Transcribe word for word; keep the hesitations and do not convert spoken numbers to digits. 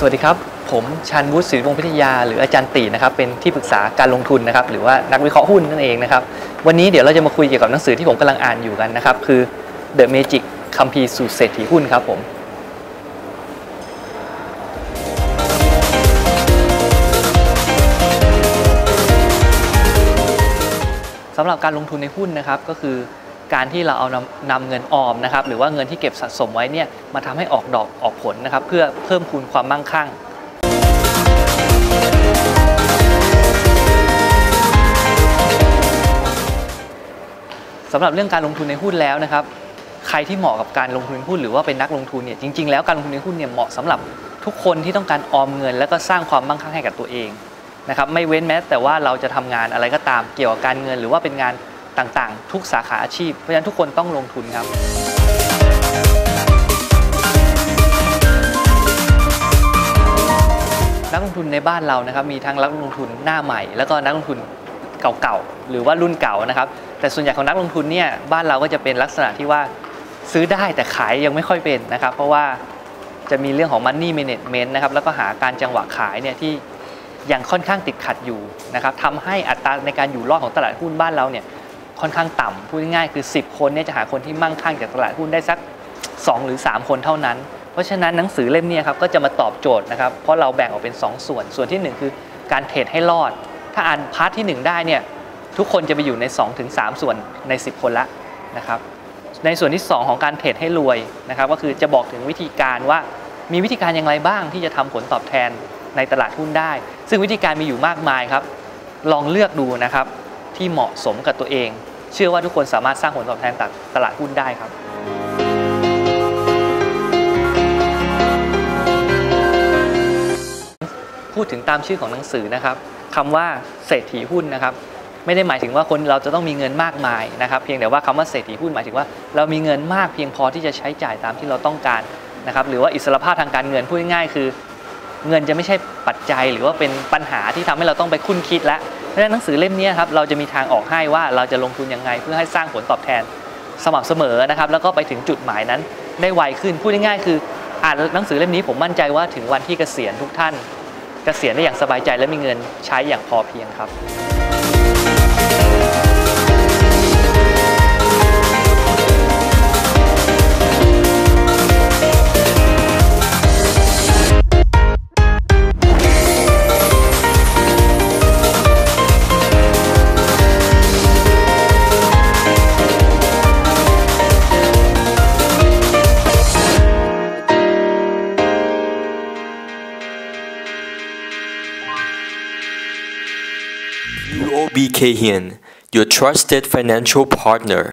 วัสดีครับผมชันวุฒิศิริวงศ์พิทยาหรืออาจารย์ตีนะครับเป็นที่ปรึกษาการลงทุนนะครับหรือว่านักวิเคราะห์หุ้นนั่นเองนะครับวันนี้เดี๋ยวเราจะมาคุยเกี่ยวกับหนังสือที่ผมกำลังอ่านอยู่กันนะครับคือ The Magic คัมภีร์สู่เศรษฐีหุ้นครับผมสำหรับการลงทุนในหุ้นนะครับก็คือการที่เราเอานำนำเงินออมนะครับหรือว่าเงินที่เก็บสะสมไว้เนี่ยมาทำให้ออกดอกออกผลนะครับเพื่อเพิ่มพูนความมั่งคั่งสำหรับเรื่องการลงทุนในหุ้นแล้วนะครับใครที่เหมาะกับการลงทุนหุ้นหรือว่าเป็นนักลงทุนเนี่ยจริงๆแล้วการลงทุนในหุ้นเนี่ยเหมาะสำหรับทุกคนที่ต้องการออมเงินแล้วก็สร้างความมั่งคั่งให้กับตัวเองนะครับไม่เว้นแม้แต่ว่าเราจะทำงานอะไรก็ตามเกี่ยวกับการเงินหรือว่าเป็นงานต่างๆทุกสาขาอาชีพเพราะฉะนั้นทุกคนต้องลงทุนครับนักลงทุนในบ้านเรานะครับมีทั้งนักลงทุนหน้าใหม่แล้วก็นักลงทุนเก่าๆหรือว่ารุ่นเก่านะครับแต่ส่วนใหญ่ของนักลงทุนเนี่ยบ้านเราก็จะเป็นลักษณะที่ว่าซื้อได้แต่ขายยังไม่ค่อยเป็นนะครับเพราะว่าจะมีเรื่องของ money management นะครับแล้วก็หาการจังหวะขายเนี่ยที่ยังค่อนข้างติดขัดอยู่นะครับทำให้อัตราในการอยู่รอดของตลาดหุ้นบ้านเราเนี่ยค่อนข้างต่ำพูดง่ายๆคือสิบคนเนี่ยจะหาคนที่มั่งคั่งจากตลาดหุ้นได้สักสองหรือสามคนเท่านั้นเพราะฉะนั้นหนังสือเล่มนี้ครับก็จะมาตอบโจทย์นะครับเพราะเราแบ่งออกเป็นสองส่วนส่วนที่หนึ่งคือการเทรดให้รอดถ้าอ่านพาร์ทที่หนึ่งได้เนี่ยทุกคนจะไปอยู่ใน สองถึงสาม ส่วนในสิบคนละนะครับในส่วนที่สองของการเทรดให้รวยนะครับก็คือจะบอกถึงวิธีการว่ามีวิธีการอย่างไรบ้างที่จะทำผลตอบแทนในตลาดหุ้นได้ซึ่งวิธีการมีอยู่มากมายครับลองเลือกดูนะครับที่เหมาะสมกับตัวเองเชื่อว่าทุกคนสามารถสร้างผลตอบแทนจากตลาดหุ้นได้ครับพูดถึงตามชื่อของหนังสือนะครับคำว่าเศรษฐีหุ้นนะครับไม่ได้หมายถึงว่าคนเราจะต้องมีเงินมากมายนะครับเพียงแต่ว่าคำว่าเศรษฐีหุ้นหมายถึงว่าเรามีเงินมากเพียงพอที่จะใช้จ่ายตามที่เราต้องการนะครับหรือว่าอิสรภาพทางการเงินพูดง่ายๆคือเงินจะไม่ใช่ปัจจัยหรือว่าเป็นปัญหาที่ทำให้เราต้องไปคุ้นคิดแล้วเพราะฉะนั้นหนังสือเล่มนี้ครับเราจะมีทางออกให้ว่าเราจะลงทุนยังไงเพื่อให้สร้างผลตอบแทนสม่ำเสมอนะครับแล้วก็ไปถึงจุดหมายนั้นได้ไวขึ้นพูดง่ายๆคืออ่านหนังสือเล่มนี้ผมมั่นใจว่าถึงวันที่เกษียณทุกท่านเกษียณได้อย่างสบายใจและมีเงินใช้อย่างพอเพียงครับยู โอ บี Kay Hian, your trusted financial partner.